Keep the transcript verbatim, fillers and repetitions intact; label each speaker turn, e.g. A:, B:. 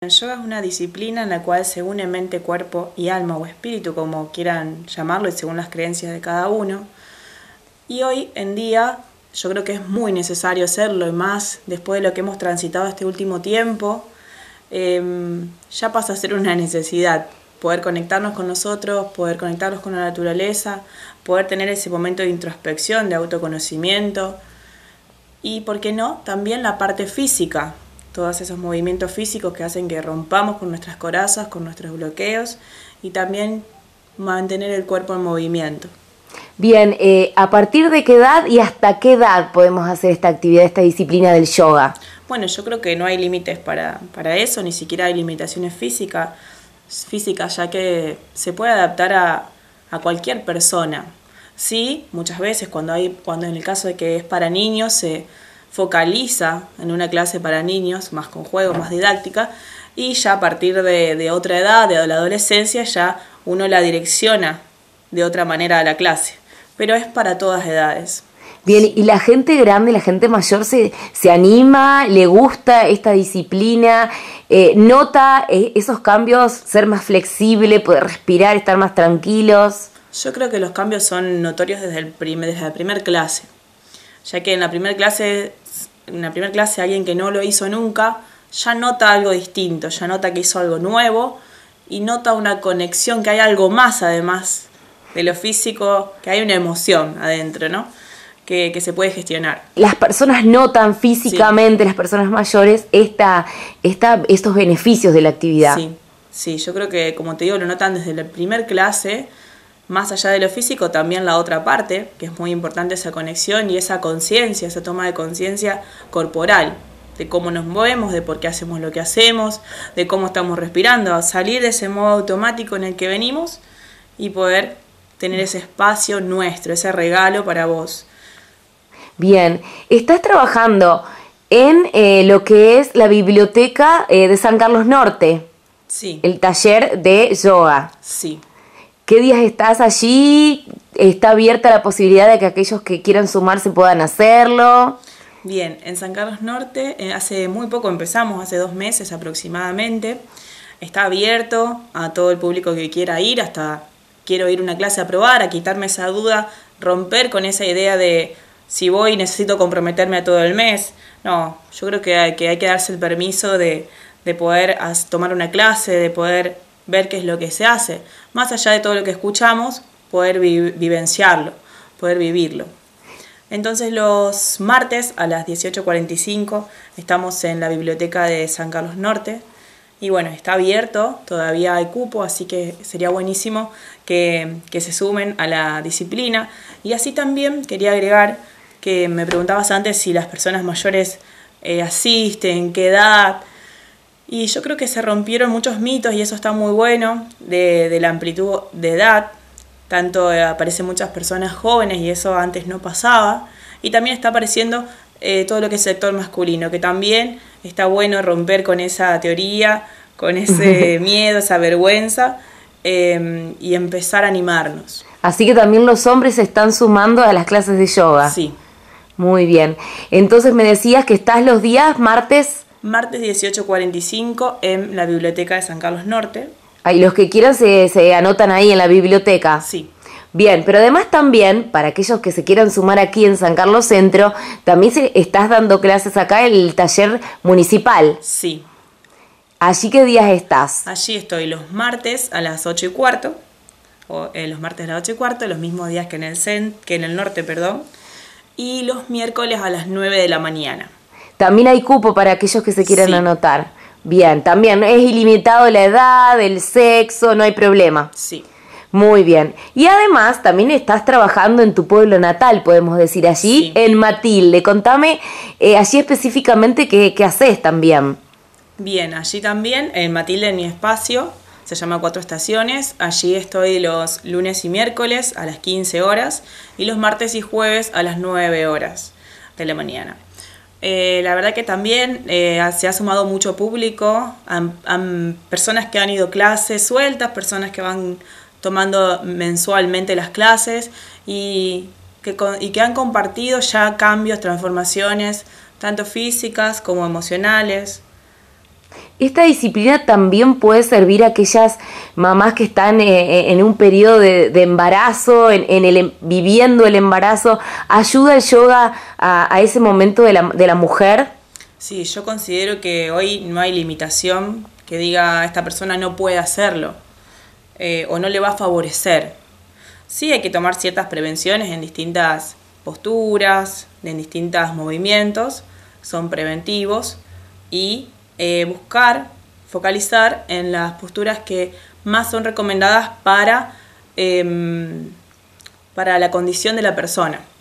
A: El yoga es una disciplina en la cual se une mente, cuerpo y alma o espíritu, como quieran llamarlo y según las creencias de cada uno. Y hoy en día yo creo que es muy necesario hacerlo, y más después de lo que hemos transitado este último tiempo, eh, ya pasa a ser una necesidad. Poder conectarnos con nosotros, poder conectarnos con la naturaleza, poder tener ese momento de introspección, de autoconocimiento. Y, ¿por qué no?, también la parte física. Todos esos movimientos físicos que hacen que rompamos con nuestras corazas, con nuestros bloqueos, y también mantener el cuerpo en movimiento.
B: Bien, eh, ¿a partir de qué edad y hasta qué edad podemos hacer esta actividad, esta disciplina del yoga?
A: Bueno, yo creo que no hay límites para, para eso, ni siquiera hay limitaciones físicas, físicas, ya que se puede adaptar a, a cualquier persona. Sí, muchas veces cuando, hay, cuando en el caso de que es para niños se focaliza en una clase para niños, más con juegos, más didáctica, y ya a partir de, de otra edad, de la adolescencia, ya uno la direcciona de otra manera a la clase, pero es para todas edades.
B: Bien, ¿y la gente grande, la gente mayor se, se anima, le gusta esta disciplina, eh, nota eh, esos cambios, ser más flexible, poder respirar, estar más tranquilos?
A: Yo creo que los cambios son notorios desde, el primer, desde la primera clase, ya que en la primera clase, en la primera clase alguien que no lo hizo nunca ya nota algo distinto, ya nota que hizo algo nuevo y nota una conexión, que hay algo más además de lo físico, que hay una emoción adentro, ¿no? Que, que se puede gestionar.
B: Las personas notan físicamente, sí, las personas mayores, esta, esta, estos beneficios de la actividad.
A: Sí, sí, yo creo que, como te digo, lo notan desde la primer clase. Más allá de lo físico, también la otra parte, que es muy importante, esa conexión y esa conciencia, esa toma de conciencia corporal, de cómo nos movemos, de por qué hacemos lo que hacemos, de cómo estamos respirando, salir de ese modo automático en el que venimos y poder tener ese espacio nuestro, ese regalo para vos.
B: Bien, estás trabajando en eh, lo que es la biblioteca eh, de San Carlos Norte.
A: Sí.
B: El taller de yoga.
A: Sí.
B: ¿Qué días estás allí? ¿Está abierta la posibilidad de que aquellos que quieran sumarse puedan hacerlo?
A: Bien, en San Carlos Norte, eh, hace muy poco empezamos, hace dos meses aproximadamente. Está abierto a todo el público que quiera ir, hasta quiero ir a una clase a probar, a quitarme esa duda, romper con esa idea de si voy necesito comprometerme a todo el mes. No, yo creo que hay que, hay que darse el permiso de, de poder as, tomar una clase, de poder ver qué es lo que se hace. Más allá de todo lo que escuchamos, poder vi, vivenciarlo, poder vivirlo. Entonces los martes a las dieciocho cuarenta y cinco estamos en la biblioteca de San Carlos Norte. Y bueno, está abierto, todavía hay cupo, así que sería buenísimo que, que se sumen a la disciplina. Y así también quería agregar que me preguntabas antes si las personas mayores eh, asisten, qué edad. Y yo creo que se rompieron muchos mitos y eso está muy bueno, de, de la amplitud de edad. Tanto eh, aparecen muchas personas jóvenes y eso antes no pasaba. Y también está apareciendo eh, todo lo que es sector masculino, que también está bueno romper con esa teoría, con ese miedo, esa vergüenza, eh, y empezar a animarnos.
B: Así que también los hombres se están sumando a las clases de yoga.
A: Sí.
B: Muy bien. Entonces me decías que estás los días martes...
A: Martes dieciocho cuarenta y cinco en la biblioteca de San Carlos Norte.
B: Y los que quieran se, se anotan ahí en la biblioteca.
A: Sí.
B: Bien, pero además también, para aquellos que se quieran sumar aquí en San Carlos Centro, también se, estás dando clases acá en el taller municipal.
A: Sí.
B: ¿Allí qué días estás?
A: Allí estoy los martes a las ocho y cuarto, o eh, los martes a las ocho y cuarto, los mismos días que en el cent, que en el norte, perdón, y los miércoles a las nueve de la mañana.
B: También hay cupo para aquellos que se quieran
A: sí.
B: anotar. Bien, también es ilimitado la edad, el sexo, no hay problema.
A: Sí.
B: Muy bien. Y además también estás trabajando en tu pueblo natal, podemos decir, allí,
A: sí.
B: en Matilde. Contame eh, allí específicamente qué, qué haces también.
A: Bien, allí también, en Matilde, en mi espacio, se llama Cuatro Estaciones. Allí estoy los lunes y miércoles a las quince horas y los martes y jueves a las nueve horas de la mañana. Eh, la verdad que también eh, se ha sumado mucho público, han, han personas que han ido clases sueltas, personas que van tomando mensualmente las clases y que, y que han compartido ya cambios, transformaciones, tanto físicas como emocionales.
B: esta disciplina también puede servir a aquellas mamás que están eh, en un periodo de, de embarazo, en, en el, viviendo el embarazo. ¿Ayuda el yoga a, a ese momento de la, de la mujer?
A: Sí, yo considero que hoy no hay limitación que diga esta persona no puede hacerlo eh, o no le va a favorecer. Sí hay que tomar ciertas prevenciones en distintas posturas, en distintos movimientos, son preventivos, y eh, buscar, focalizar en las posturas que más son recomendadas para, eh, para la condición de la persona.